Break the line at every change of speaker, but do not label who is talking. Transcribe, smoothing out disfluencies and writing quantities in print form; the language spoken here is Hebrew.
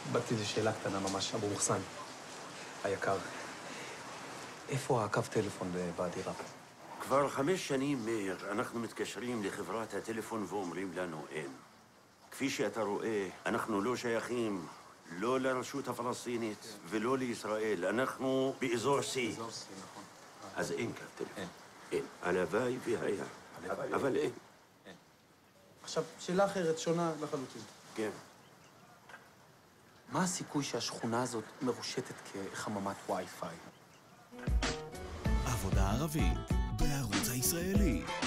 באתי לשאלה קטנה ממש, אבו מוחסן, היקר. איפה הקו טלפון בדירה?
כבר 5 שנים, מאיר, אנחנו מתקשרים לחברת הטלפון ואומרים לנו אין. כפי שאתה רואה, אנחנו לא שייכים לא לרשות הפלסטינית ולא לישראל. אנחנו באזור C.
באזור C, נכון.
אז אין קו טלפון. אין. הלוואי והיה. אבל אין.
עכשיו, שאלה אחרת, שונה לחלוטין.
כן.
מה הסיכוי שהשכונה הזאת מרושתת כחממת וי-פיי?
עבודה ערבית בערוץ הישראלי.